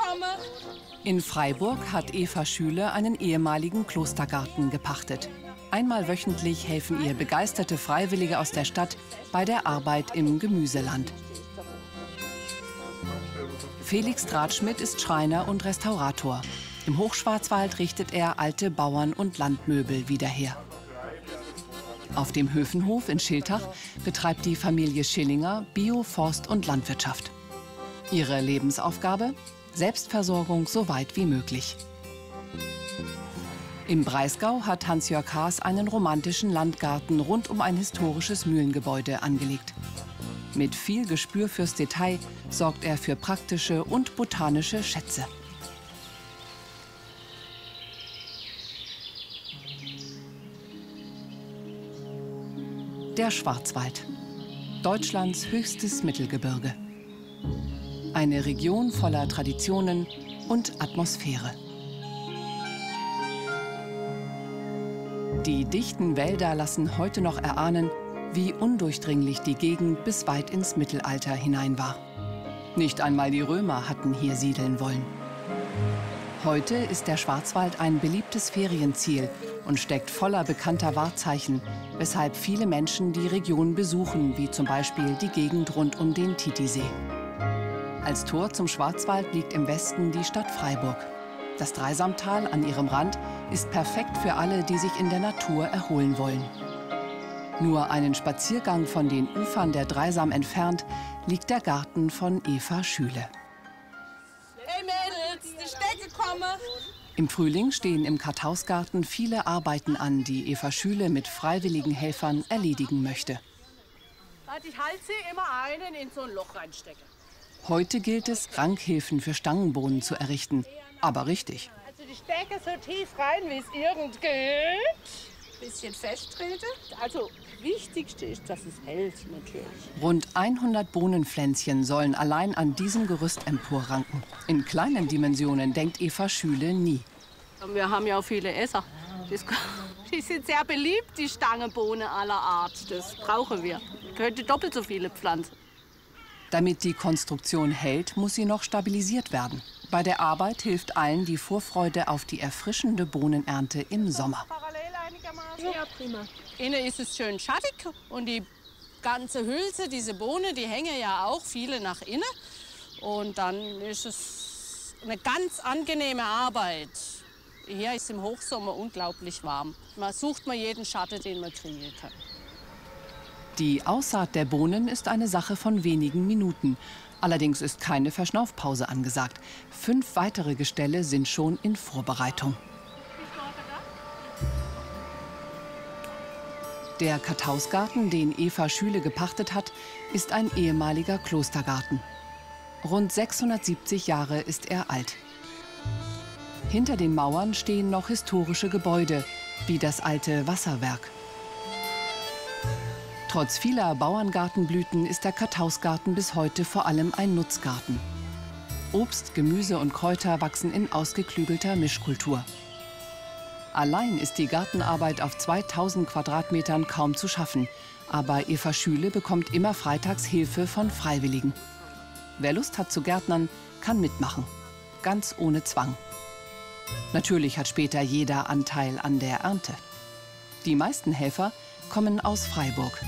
komme. In Freiburg hat Eva Schüle einen ehemaligen Klostergarten gepachtet. Einmal wöchentlich helfen ihr begeisterte Freiwillige aus der Stadt bei der Arbeit im Gemüseland. Felix Drahtschmidt ist Schreiner und Restaurator. Im Hochschwarzwald richtet er alte Bauern- und Landmöbel wieder her. Auf dem Höfenhof in Schiltach betreibt die Familie Schillinger Bio-, Forst- und Landwirtschaft. Ihre Lebensaufgabe? Selbstversorgung so weit wie möglich. Im Breisgau hat Hans-Jörg Haas einen romantischen Landgarten rund um ein historisches Mühlengebäude angelegt. Mit viel Gespür fürs Detail sorgt er für praktische und botanische Schätze. Der Schwarzwald, Deutschlands höchstes Mittelgebirge. Eine Region voller Traditionen und Atmosphäre. Die dichten Wälder lassen heute noch erahnen, wie undurchdringlich die Gegend bis weit ins Mittelalter hinein war. Nicht einmal die Römer hatten hier siedeln wollen. Heute ist der Schwarzwald ein beliebtes Ferienziel und steckt voller bekannter Wahrzeichen, weshalb viele Menschen die Region besuchen, wie zum Beispiel die Gegend rund um den Titisee. Als Tor zum Schwarzwald liegt im Westen die Stadt Freiburg. Das Dreisamtal an ihrem Rand ist perfekt für alle, die sich in der Natur erholen wollen. Nur einen Spaziergang von den Ufern der Dreisam entfernt liegt der Garten von Eva Schüle. Hey Mädels, die Stecke komme. Im Frühling stehen im Karthausgarten viele Arbeiten an, die Eva Schüle mit freiwilligen Helfern erledigen möchte. Ich halte sie immer einen in so ein Loch reinstecken. Heute gilt es, Rankhilfen für Stangenbohnen zu errichten. Aber richtig. Also die Stecke so tief rein, wie es irgend geht. Bisschen festtreten. Also wichtigste ist, dass es hält natürlich. Rund 100 Bohnenpflänzchen sollen allein an diesem Gerüst emporranken. In kleinen Dimensionen denkt Eva Schüle nie. Wir haben ja auch viele Esser. Die sind sehr beliebt, die Stangenbohnen aller Art. Das brauchen wir. Ich könnte doppelt so viele pflanzen. Damit die Konstruktion hält, muss sie noch stabilisiert werden. Bei der Arbeit hilft allen die Vorfreude auf die erfrischende Bohnenernte im Sommer. Ja, prima. Innen ist es schön schattig und die ganze Hülse, diese Bohnen, die hängen ja auch viele nach innen. Und dann ist es eine ganz angenehme Arbeit. Hier ist im Hochsommer unglaublich warm. Man sucht mal jeden Schatten, den man kriegen kann. Die Aussaat der Bohnen ist eine Sache von wenigen Minuten. Allerdings ist keine Verschnaufpause angesagt. 5 weitere Gestelle sind schon in Vorbereitung. Der Karthausgarten, den Eva Schüle gepachtet hat, ist ein ehemaliger Klostergarten. Rund 670 Jahre ist er alt. Hinter den Mauern stehen noch historische Gebäude, wie das alte Wasserwerk. Trotz vieler Bauerngartenblüten ist der Karthausgarten bis heute vor allem ein Nutzgarten. Obst, Gemüse und Kräuter wachsen in ausgeklügelter Mischkultur. Allein ist die Gartenarbeit auf 2000 Quadratmetern kaum zu schaffen. Aber Eva Schüle bekommt immer freitags Hilfe von Freiwilligen. Wer Lust hat zu gärtnern, kann mitmachen. Ganz ohne Zwang. Natürlich hat später jeder Anteil an der Ernte. Die meisten Helfer kommen aus Freiburg.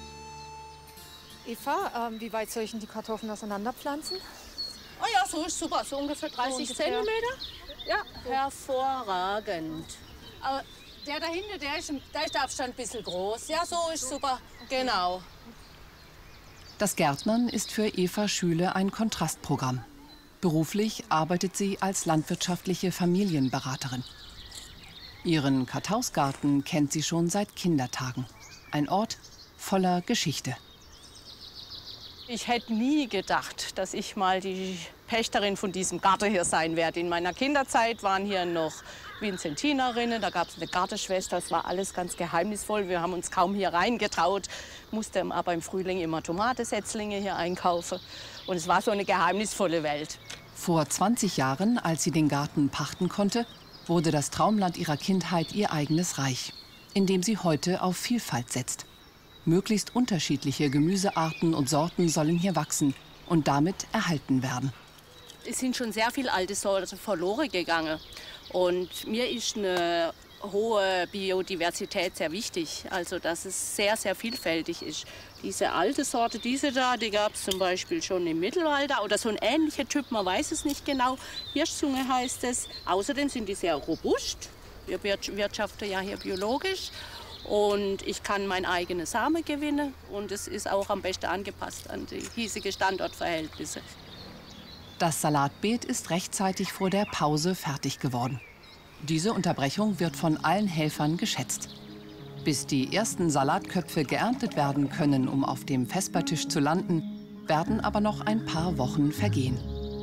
Eva, wie weit soll ich denn die Kartoffeln auseinanderpflanzen? Oh ja, so ist super. So ungefähr 30 Zentimeter. Ja, hervorragend. Aber der dahinter, da ist der Abstand ein bisschen groß. Ja, so ist super. Genau. Das Gärtnern ist für Eva Schüle ein Kontrastprogramm. Beruflich arbeitet sie als landwirtschaftliche Familienberaterin. Ihren Karthausgarten kennt sie schon seit Kindertagen. Ein Ort voller Geschichte. Ich hätte nie gedacht, dass ich mal die Pächterin von diesem Garten hier sein werde. In meiner Kinderzeit waren hier noch Vinzentinerinnen, da gab es eine Gartenschwester, das war alles ganz geheimnisvoll. Wir haben uns kaum hier reingetraut, mussten aber im Frühling immer Tomatensetzlinge hier einkaufen. Und es war so eine geheimnisvolle Welt. Vor 20 Jahren, als sie den Garten pachten konnte, wurde das Traumland ihrer Kindheit ihr eigenes Reich, in dem sie heute auf Vielfalt setzt. Möglichst unterschiedliche Gemüsearten und Sorten sollen hier wachsen und damit erhalten werden. Es sind schon sehr viele alte Sorten verloren gegangen. Und mir ist eine hohe Biodiversität sehr wichtig, also dass es sehr, sehr vielfältig ist. Diese alte Sorte, diese da, die gab es zum Beispiel schon im Mittelalter oder so ein ähnlicher Typ, man weiß es nicht genau. Hirschzunge heißt es. Außerdem sind die sehr robust. Wir wirtschaften ja hier biologisch und ich kann mein eigenes Samen gewinnen und es ist auch am besten angepasst an die hiesigen Standortverhältnisse. Das Salatbeet ist rechtzeitig vor der Pause fertig geworden. Diese Unterbrechung wird von allen Helfern geschätzt. Bis die ersten Salatköpfe geerntet werden können, um auf dem Vespertisch zu landen, werden aber noch ein paar Wochen vergehen.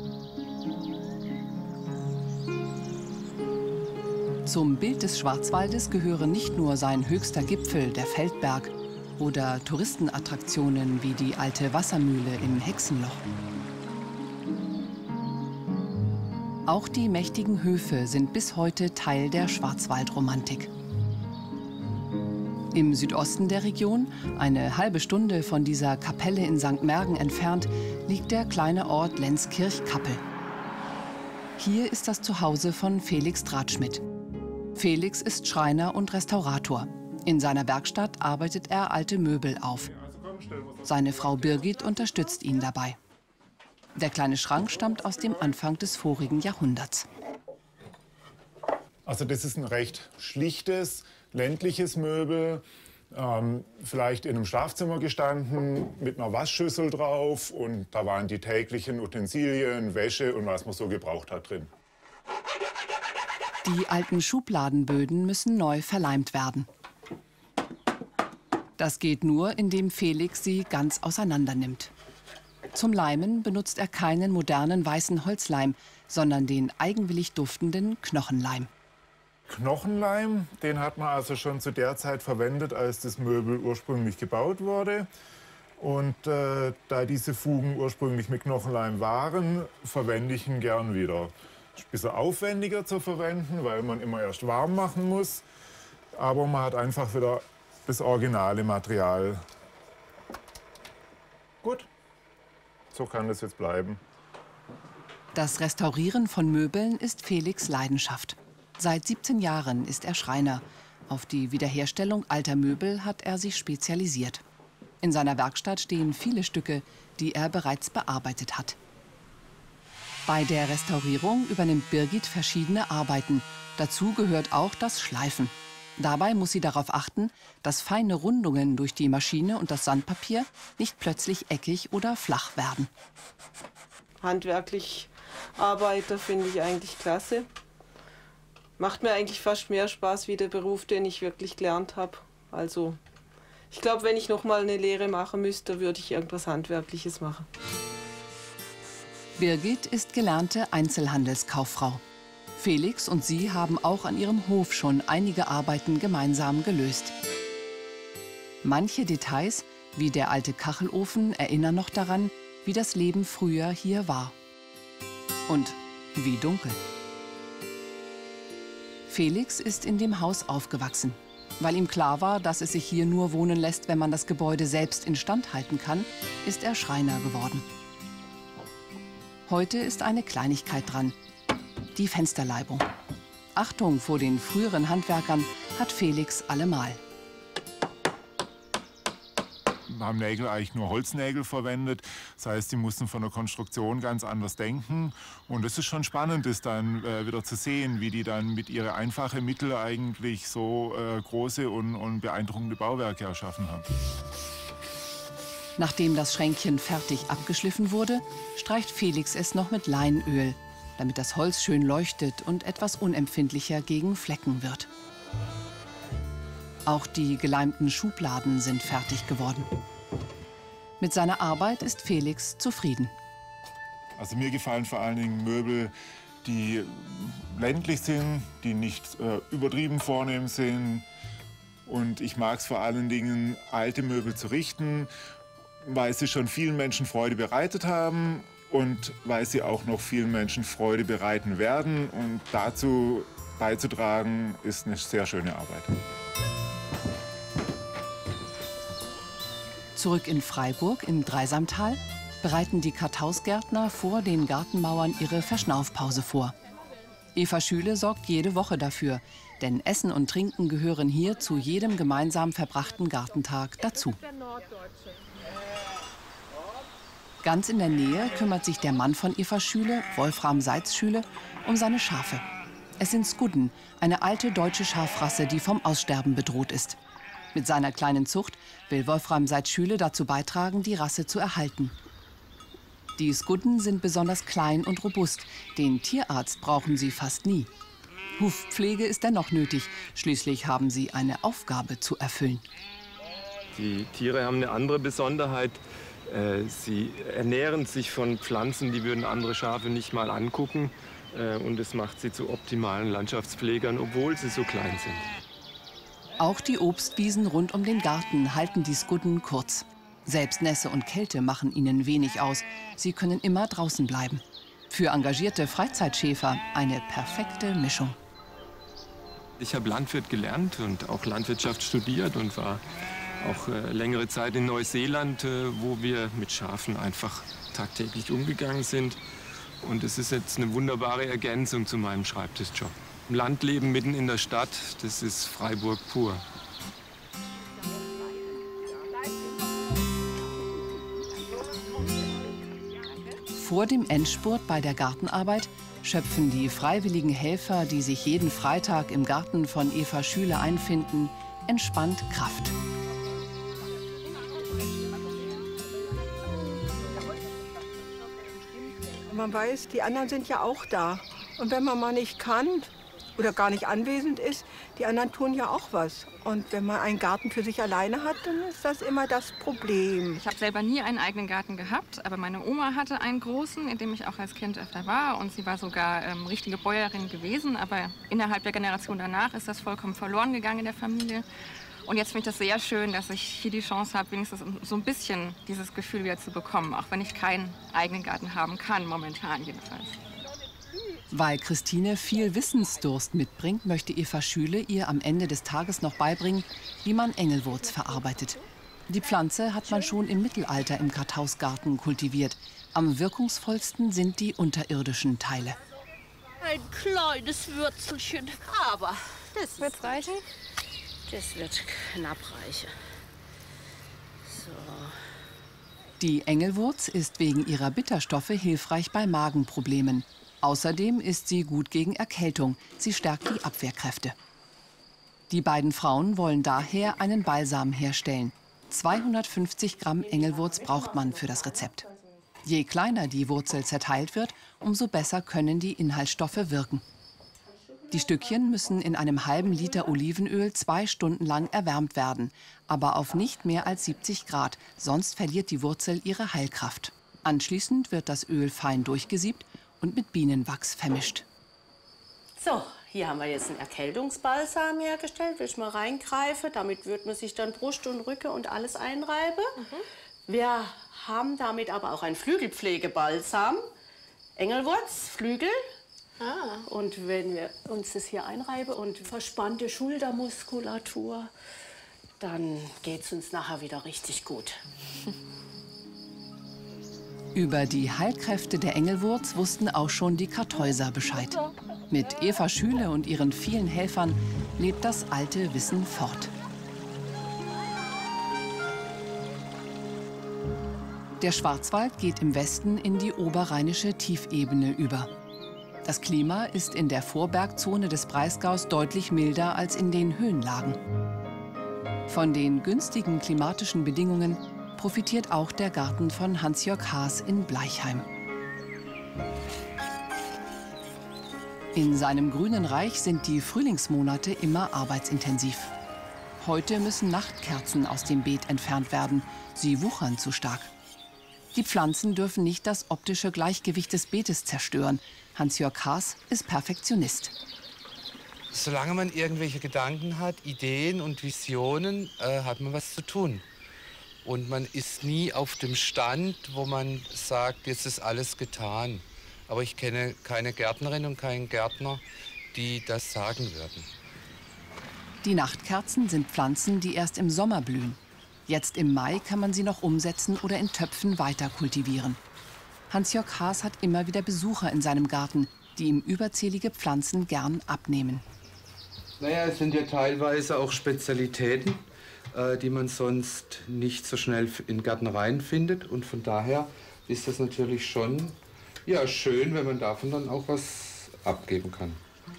Zum Bild des Schwarzwaldes gehören nicht nur sein höchster Gipfel, der Feldberg, oder Touristenattraktionen wie die alte Wassermühle im Hexenloch. Auch die mächtigen Höfe sind bis heute Teil der Schwarzwaldromantik. Im Südosten der Region, eine halbe Stunde von dieser Kapelle in St. Märgen entfernt, liegt der kleine Ort Lenzkirch-Kappel. Hier ist das Zuhause von Felix Drahtschmidt. Felix ist Schreiner und Restaurator. In seiner Werkstatt arbeitet er alte Möbel auf. Seine Frau Birgit unterstützt ihn dabei. Der kleine Schrank stammt aus dem Anfang des vorigen Jahrhunderts. Also das ist ein recht schlichtes, ländliches Möbel. Vielleicht in einem Schlafzimmer gestanden, mit einer Waschschüssel drauf. Und da waren die täglichen Utensilien, Wäsche und was man so gebraucht hat drin. Die alten Schubladenböden müssen neu verleimt werden. Das geht nur, indem Felix sie ganz auseinander nimmt. Zum Leimen benutzt er keinen modernen weißen Holzleim, sondern den eigenwillig duftenden Knochenleim. Knochenleim, den hat man also schon zu der Zeit verwendet, als das Möbel ursprünglich gebaut wurde. Und da diese Fugen ursprünglich mit Knochenleim waren, verwende ich ihn gern wieder. Ist ein bisschen aufwendiger zu verwenden, weil man immer erst warm machen muss. Aber man hat einfach wieder das originale Material. Gut. So kann das jetzt bleiben. Das Restaurieren von Möbeln ist Felix' Leidenschaft. Seit 17 Jahren ist er Schreiner. Auf die Wiederherstellung alter Möbel hat er sich spezialisiert. In seiner Werkstatt stehen viele Stücke, die er bereits bearbeitet hat. Bei der Restaurierung übernimmt Birgit verschiedene Arbeiten. Dazu gehört auch das Schleifen. Dabei muss sie darauf achten, dass feine Rundungen durch die Maschine und das Sandpapier nicht plötzlich eckig oder flach werden. Handwerklich arbeiten finde ich eigentlich klasse. Macht mir eigentlich fast mehr Spaß wie der Beruf, den ich wirklich gelernt habe. Also ich glaube, wenn ich noch mal eine Lehre machen müsste, würde ich irgendwas Handwerkliches machen. Birgit ist gelernte Einzelhandelskauffrau. Felix und sie haben auch an ihrem Hof schon einige Arbeiten gemeinsam gelöst. Manche Details, wie der alte Kachelofen, erinnern noch daran, wie das Leben früher hier war. Und wie dunkel. Felix ist in dem Haus aufgewachsen. Weil ihm klar war, dass es sich hier nur wohnen lässt, wenn man das Gebäude selbst instand halten kann, ist er Schreiner geworden. Heute ist eine Kleinigkeit dran: die Fensterleibung. Achtung vor den früheren Handwerkern hat Felix allemal. Wir haben Nägel eigentlich nur Holznägel verwendet. Das heißt, die mussten von der Konstruktion ganz anders denken. Und es ist schon spannend, das dann wieder zu sehen, wie die dann mit ihren einfachen Mitteln eigentlich so große und beeindruckende Bauwerke erschaffen haben. Nachdem das Schränkchen fertig abgeschliffen wurde, streicht Felix es noch mit Leinöl, damit das Holz schön leuchtet und etwas unempfindlicher gegen Flecken wird. Auch die geleimten Schubladen sind fertig geworden. Mit seiner Arbeit ist Felix zufrieden. Also mir gefallen vor allen Dingen Möbel, die ländlich sind, die nicht übertrieben vornehm sind. Und ich mag es vor allen Dingen, alte Möbel zu richten, weil sie schon vielen Menschen Freude bereitet haben und weil sie auch noch vielen Menschen Freude bereiten werden. Und dazu beizutragen, ist eine sehr schöne Arbeit. Zurück in Freiburg im Dreisamtal. bereiten die Karthausgärtner vor den Gartenmauern ihre Verschnaufpause vor. Eva Schüle sorgt jede Woche dafür, denn Essen und Trinken gehören hier zu jedem gemeinsam verbrachten Gartentag dazu. Ganz in der Nähe kümmert sich der Mann von Eva Schüle, Wolfram Seitz-Schüle, um seine Schafe. Es sind Skudden, eine alte deutsche Schafrasse, die vom Aussterben bedroht ist. Mit seiner kleinen Zucht will Wolfram Seitz-Schüle dazu beitragen, die Rasse zu erhalten. Die Skudden sind besonders klein und robust. Den Tierarzt brauchen sie fast nie. Hufpflege ist dennoch nötig. Schließlich haben sie eine Aufgabe zu erfüllen. Die Tiere haben eine andere Besonderheit. Sie ernähren sich von Pflanzen, die würden andere Schafe nicht mal angucken. Und das macht sie zu optimalen Landschaftspflegern, obwohl sie so klein sind. Auch die Obstwiesen rund um den Garten halten die Skudden kurz. Selbst Nässe und Kälte machen ihnen wenig aus. Sie können immer draußen bleiben. Für engagierte Freizeitschäfer eine perfekte Mischung. Ich habe Landwirt gelernt und auch Landwirtschaft studiert und war auch längere Zeit in Neuseeland, wo wir mit Schafen einfach tagtäglich umgegangen sind. Und es ist jetzt eine wunderbare Ergänzung zu meinem Schreibtischjob. Im Landleben mitten in der Stadt, das ist Freiburg pur. Vor dem Endspurt bei der Gartenarbeit schöpfen die freiwilligen Helfer, die sich jeden Freitag im Garten von Eva Schüle einfinden, entspannt Kraft. Man weiß, die anderen sind ja auch da. Und wenn man mal nicht kann oder gar nicht anwesend ist, die anderen tun ja auch was. Und wenn man einen Garten für sich alleine hat, dann ist das immer das Problem. Ich habe selber nie einen eigenen Garten gehabt, aber meine Oma hatte einen großen, in dem ich auch als Kind öfter war. Und sie war sogar richtige Bäuerin gewesen. Aber innerhalb der Generation danach ist das vollkommen verloren gegangen in der Familie. Und jetzt finde ich das sehr schön, dass ich hier die Chance habe, wenigstens so ein bisschen dieses Gefühl wieder zu bekommen. Auch wenn ich keinen eigenen Garten haben kann, momentan jedenfalls. Weil Christine viel Wissensdurst mitbringt, möchte Eva Schüle ihr am Ende des Tages noch beibringen, wie man Engelwurz verarbeitet. Die Pflanze hat man schon im Mittelalter im Karthausgarten kultiviert. Am wirkungsvollsten sind die unterirdischen Teile. Ein kleines Würzelchen, aber das wird reichen. Das wird knapp reichen. So. Die Engelwurz ist wegen ihrer Bitterstoffe hilfreich bei Magenproblemen. Außerdem ist sie gut gegen Erkältung. Sie stärkt die Abwehrkräfte. Die beiden Frauen wollen daher einen Balsam herstellen. 250 Gramm Engelwurz braucht man für das Rezept. Je kleiner die Wurzel zerteilt wird, umso besser können die Inhaltsstoffe wirken. Die Stückchen müssen in einem halben Liter Olivenöl 2 Stunden lang erwärmt werden, aber auf nicht mehr als 70 Grad, sonst verliert die Wurzel ihre Heilkraft. Anschließend wird das Öl fein durchgesiebt und mit Bienenwachs vermischt. So, hier haben wir jetzt einen Erkältungsbalsam hergestellt, will ich mal reingreifen. Damit wird man sich dann Brust und Rücken und alles einreiben. Wir haben damit aber auch einen Flügelpflegebalsam. Engelwurz, Flügel. Und wenn wir uns das hier einreiben und verspannte Schultermuskulatur, dann geht es uns nachher wieder richtig gut. Über die Heilkräfte der Engelwurz wussten auch schon die Karthäuser Bescheid. Mit Eva Schüle und ihren vielen Helfern lebt das alte Wissen fort. Der Schwarzwald geht im Westen in die oberrheinische Tiefebene über. Das Klima ist in der Vorbergzone des Breisgaus deutlich milder als in den Höhenlagen. Von den günstigen klimatischen Bedingungen profitiert auch der Garten von Hans-Jörg Haas in Bleichheim. In seinem grünen Reich sind die Frühlingsmonate immer arbeitsintensiv. Heute müssen Nachtkerzen aus dem Beet entfernt werden. Sie wuchern zu stark. Die Pflanzen dürfen nicht das optische Gleichgewicht des Beetes zerstören. Hans-Jörg Haas ist Perfektionist. Solange man irgendwelche Gedanken hat, Ideen und Visionen, hat man was zu tun. Und man ist nie auf dem Stand, wo man sagt, jetzt ist alles getan. Aber ich kenne keine Gärtnerin und keinen Gärtner, die das sagen würden. Die Nachtkerzen sind Pflanzen, die erst im Sommer blühen. Jetzt im Mai kann man sie noch umsetzen oder in Töpfen weiter kultivieren. Hans-Jörg Haas hat immer wieder Besucher in seinem Garten, die ihm überzählige Pflanzen gern abnehmen. Naja, es sind ja teilweise auch Spezialitäten, die man sonst nicht so schnell in Gärtnereien findet. Und von daher ist das natürlich schon schön, wenn man davon dann auch was abgeben kann.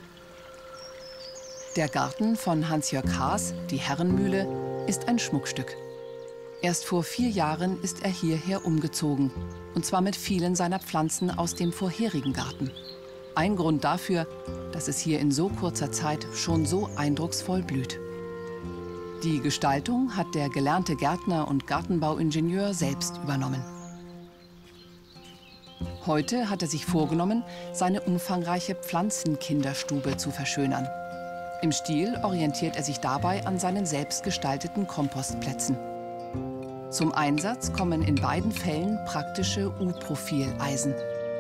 Der Garten von Hans-Jörg Haas, die Herrenmühle, ist ein Schmuckstück. Erst vor 4 Jahren ist er hierher umgezogen. Und zwar mit vielen seiner Pflanzen aus dem vorherigen Garten. Ein Grund dafür, dass es hier in so kurzer Zeit schon so eindrucksvoll blüht. Die Gestaltung hat der gelernte Gärtner und Gartenbauingenieur selbst übernommen. Heute hat er sich vorgenommen, seine umfangreiche Pflanzenkinderstube zu verschönern. Im Stil orientiert er sich dabei an seinen selbst gestalteten Kompostplätzen. Zum Einsatz kommen in beiden Fällen praktische U-Profileisen.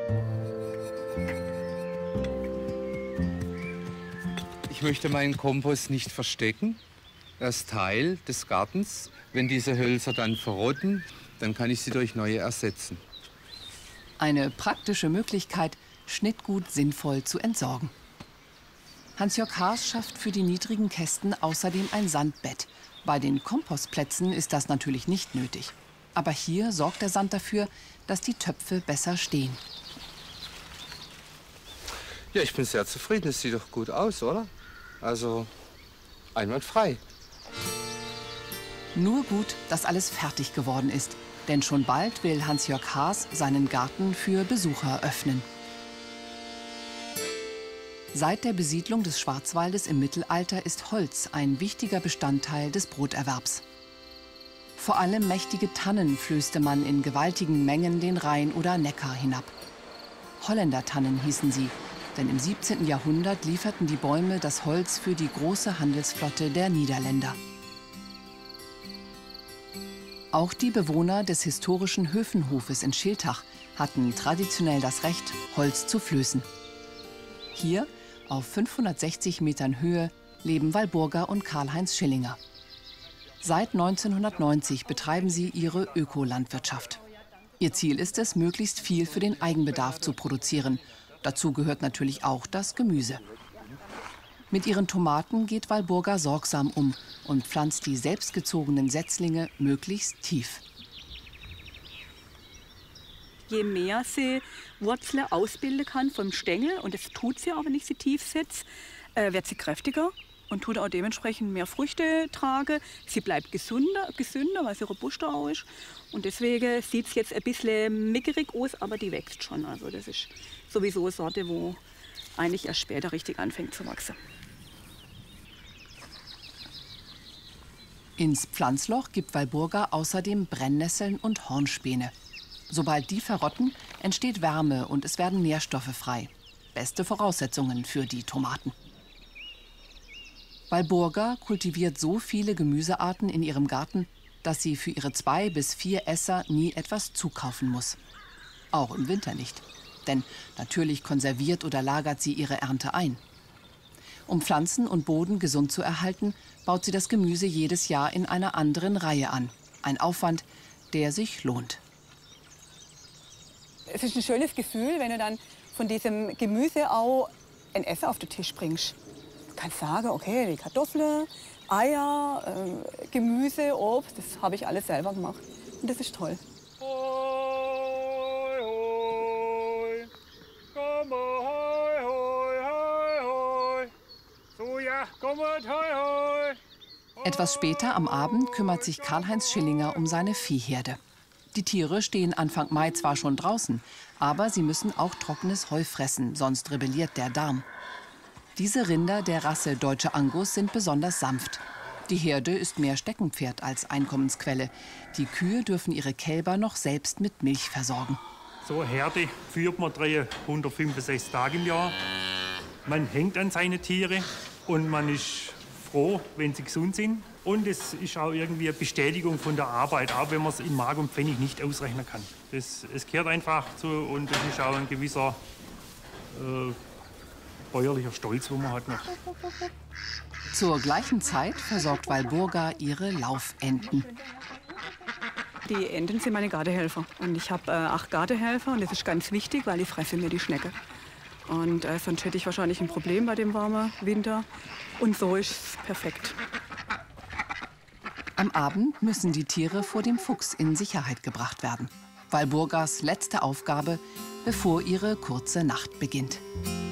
Ich möchte meinen Kompost nicht verstecken. Er ist Teil des Gartens. Wenn diese Hölzer dann verrotten, dann kann ich sie durch neue ersetzen. Eine praktische Möglichkeit, Schnittgut sinnvoll zu entsorgen. Hans-Jörg Haas schafft für die niedrigen Kästen außerdem ein Sandbett. Bei den Kompostplätzen ist das natürlich nicht nötig. Aber hier sorgt der Sand dafür, dass die Töpfe besser stehen. Ja, ich bin sehr zufrieden. Es sieht doch gut aus, oder? Also einwandfrei. Nur gut, dass alles fertig geworden ist. Denn schon bald will Hans-Jörg Haas seinen Garten für Besucher öffnen. Seit der Besiedlung des Schwarzwaldes im Mittelalter ist Holz ein wichtiger Bestandteil des Broterwerbs. Vor allem mächtige Tannen flößte man in gewaltigen Mengen den Rhein oder Neckar hinab. Holländertannen hießen sie, denn im 17. Jahrhundert lieferten die Bäume das Holz für die große Handelsflotte der Niederländer. Auch die Bewohner des historischen Höfenhofes in Schiltach hatten traditionell das Recht, Holz zu flößen. Hier, auf 560 Metern Höhe, leben Walburga und Karl-Heinz Schillinger. Seit 1990 betreiben sie ihre Ökolandwirtschaft. Ihr Ziel ist es, möglichst viel für den Eigenbedarf zu produzieren. Dazu gehört natürlich auch das Gemüse. Mit ihren Tomaten geht Walburga sorgsam um und pflanzt die selbstgezogenen Setzlinge möglichst tief. Je mehr sie Wurzeln ausbilden kann vom Stängel, und das tut sie aber, wenn ich sie tief setze, wird sie kräftiger und tut auch dementsprechend mehr Früchte tragen. Sie bleibt gesünder, weil sie robuster auch ist. Und deswegen sieht es jetzt ein bisschen mickerig aus, aber die wächst schon. Also das ist sowieso eine Sorte, wo eigentlich erst später richtig anfängt zu wachsen. Ins Pflanzloch gibt Walburga außerdem Brennnesseln und Hornspäne. Sobald die verrotten, entsteht Wärme und es werden Nährstoffe frei. Beste Voraussetzungen für die Tomaten. Walburga kultiviert so viele Gemüsearten in ihrem Garten, dass sie für ihre 2 bis 4 Esser nie etwas zukaufen muss. Auch im Winter nicht. Denn natürlich konserviert oder lagert sie ihre Ernte ein. Um Pflanzen und Boden gesund zu erhalten, baut sie das Gemüse jedes Jahr in einer anderen Reihe an. Ein Aufwand, der sich lohnt. Es ist ein schönes Gefühl, wenn du dann von diesem Gemüse auch ein Essen auf den Tisch bringst. Du kannst sagen, okay, die Kartoffeln, Eier, Gemüse, Obst, das habe ich alles selber gemacht. Und das ist toll. Etwas später am Abend kümmert sich Karl-Heinz Schillinger um seine Viehherde. Die Tiere stehen Anfang Mai zwar schon draußen, aber sie müssen auch trockenes Heu fressen, sonst rebelliert der Darm. Diese Rinder der Rasse Deutsche Angus sind besonders sanft. Die Herde ist mehr Steckenpferd als Einkommensquelle. Die Kühe dürfen ihre Kälber noch selbst mit Milch versorgen. So eine Herde führt man 365 Tage im Jahr. Man hängt an seine Tiere und man ist froh, wenn sie gesund sind. Und es ist auch irgendwie eine Bestätigung von der Arbeit, auch wenn man es in Mark und Pfennig nicht ausrechnen kann. Es gehört einfach zu und es ist auch ein gewisser bäuerlicher Stolz, den man hat noch. Zur gleichen Zeit versorgt Walburga ihre Laufenten. Die Enten sind meine Gartenhelfer. Und ich habe 8 Gartenhelfer und das ist ganz wichtig, weil die fressen mir die Schnecke. Und sonst hätte ich wahrscheinlich ein Problem bei dem warmen Winter. Und so ist es perfekt. Am Abend müssen die Tiere vor dem Fuchs in Sicherheit gebracht werden. Walburgas letzte Aufgabe, bevor ihre kurze Nacht beginnt.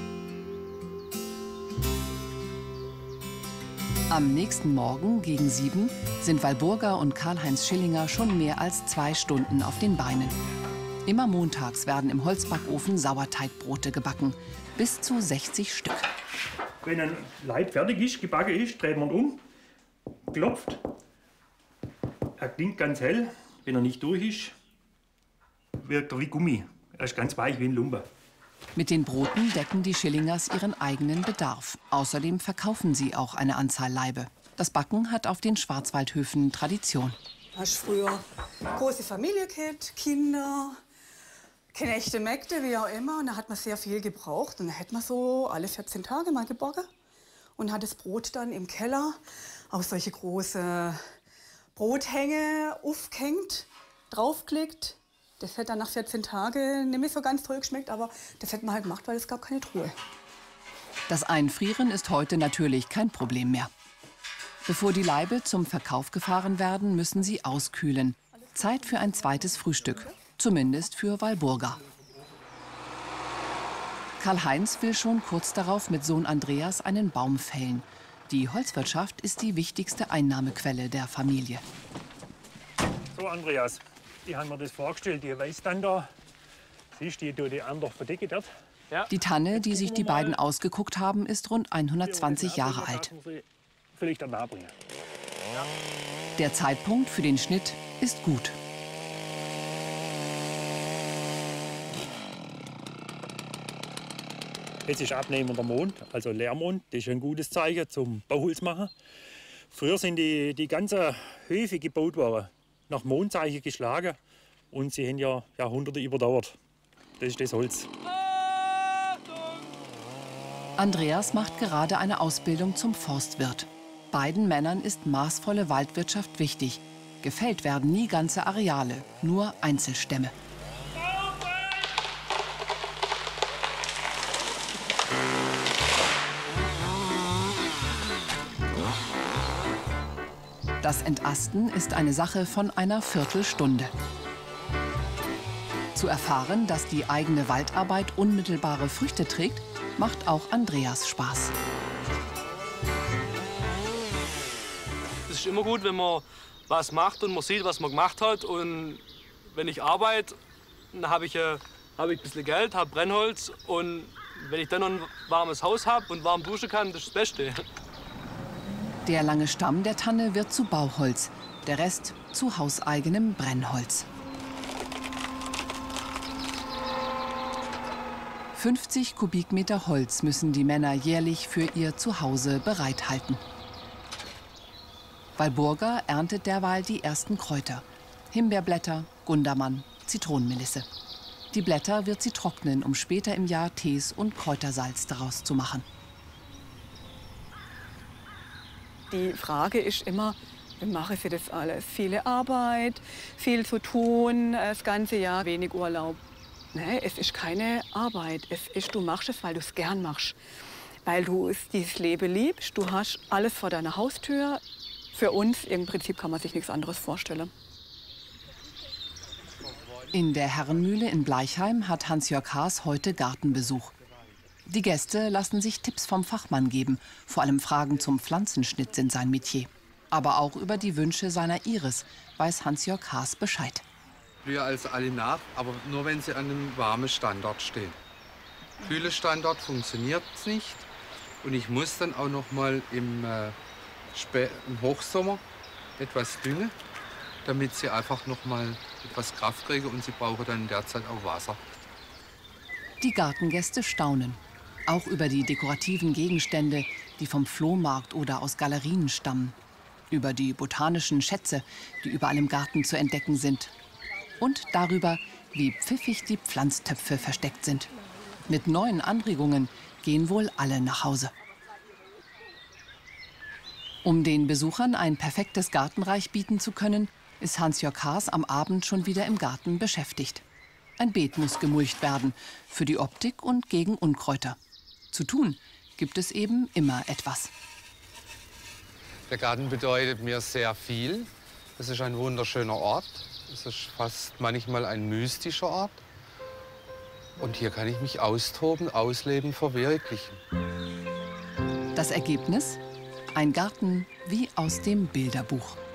Am nächsten Morgen gegen 7 sind Walburga und Karl-Heinz Schillinger schon mehr als 2 Stunden auf den Beinen. Immer montags werden im Holzbackofen Sauerteigbrote gebacken, bis zu 60 Stück. Wenn ein Laib fertig ist, gebacken ist, dreht man um, klopft. Er klingt ganz hell. Wenn er nicht durch ist, wirkt er wie Gummi. Er ist ganz weich wie ein Lumper. Mit den Broten decken die Schillingers ihren eigenen Bedarf. Außerdem verkaufen sie auch eine Anzahl Laibe. Das Backen hat auf den Schwarzwaldhöfen Tradition. Hast früher große Familie gehabt, Kinder, Knechte, Mägde, wie auch immer. Und da hat man sehr viel gebraucht. Und dann hat man so alle 14 Tage mal gebacken und hat das Brot dann im Keller auf solche große Brothänge aufgehängt, draufgelegt. Das hätte dann nach 14 Tagen nicht mehr so ganz toll geschmeckt, aber das hätte man halt gemacht, weil es gab keine Truhe. Das Einfrieren ist heute natürlich kein Problem mehr. Bevor die Laibe zum Verkauf gefahren werden, müssen sie auskühlen. Zeit für ein zweites Frühstück, zumindest für Walburga. Karl-Heinz will schon kurz darauf mit Sohn Andreas einen Baum fällen. Die Holzwirtschaft ist die wichtigste Einnahmequelle der Familie. So, Andreas. Die haben mir das vorgestellt, die weiß dann da. Siehst du, die andere verdeckt dort. Ja. Die Tanne, die sich die beiden ausgeguckt haben, ist rund 120 Jahre alt. Vielleicht danach bringen. Der Zeitpunkt für den Schnitt ist gut. Jetzt ist abnehmender Mond, also Leermond. Das ist ein gutes Zeichen zum Bauholz machen. Früher sind die ganzen Höfe gebaut worden, nach Mondzeichen geschlagen. Und sie haben ja Jahrhunderte überdauert. Das ist das Holz. Andreas macht gerade eine Ausbildung zum Forstwirt. Beiden Männern ist maßvolle Waldwirtschaft wichtig. Gefällt werden nie ganze Areale, nur Einzelstämme. Das Entasten ist eine Sache von einer Viertelstunde. Zu erfahren, dass die eigene Waldarbeit unmittelbare Früchte trägt, macht auch Andreas Spaß. Es ist immer gut, wenn man was macht und man sieht, was man gemacht hat. Und wenn ich arbeite, dann habe ich ein bisschen Geld, habe Brennholz. Und wenn ich dann noch ein warmes Haus habe und warm duschen kann, das ist das Beste. Der lange Stamm der Tanne wird zu Bauholz, der Rest zu hauseigenem Brennholz. 50 Kubikmeter Holz müssen die Männer jährlich für ihr Zuhause bereithalten. Walburga erntet derweil die ersten Kräuter. Himbeerblätter, Gundermann, Zitronenmelisse. Die Blätter wird sie trocknen, um später im Jahr Tees und Kräutersalz daraus zu machen. Die Frage ist immer, wie mache ich das alles? Viele Arbeit, viel zu tun, das ganze Jahr wenig Urlaub. Nee, es ist keine Arbeit. Du machst es, weil du es gern machst. Weil du dieses Leben liebst. Du hast alles vor deiner Haustür. Für uns im Prinzip kann man sich nichts anderes vorstellen. In der Herrenmühle in Bleichheim hat Hans-Jörg Haas heute Gartenbesuch. Die Gäste lassen sich Tipps vom Fachmann geben. Vor allem Fragen zum Pflanzenschnitt sind sein Metier. Aber auch über die Wünsche seiner Iris weiß Hans-Jörg Haas Bescheid. Früher als alle nach, aber nur wenn sie an einem warmen Standort stehen. Kühle Standort funktioniert nicht. Und ich muss dann auch noch mal im Hochsommer etwas düngen, damit sie einfach noch mal etwas Kraft kriegen, und sie brauchen dann in der Zeit auch Wasser. Die Gartengäste staunen. Auch über die dekorativen Gegenstände, die vom Flohmarkt oder aus Galerien stammen. Über die botanischen Schätze, die überall im Garten zu entdecken sind. Und darüber, wie pfiffig die Pflanztöpfe versteckt sind. Mit neuen Anregungen gehen wohl alle nach Hause. Um den Besuchern ein perfektes Gartenreich bieten zu können, ist Hans-Jörg Haas am Abend schon wieder im Garten beschäftigt. Ein Beet muss gemulcht werden, für die Optik und gegen Unkräuter. Zu tun gibt es eben immer etwas. Der Garten bedeutet mir sehr viel. Es ist ein wunderschöner Ort. Es ist fast manchmal ein mystischer Ort. Und hier kann ich mich austoben, ausleben, verwirklichen. Das Ergebnis? Ein Garten wie aus dem Bilderbuch.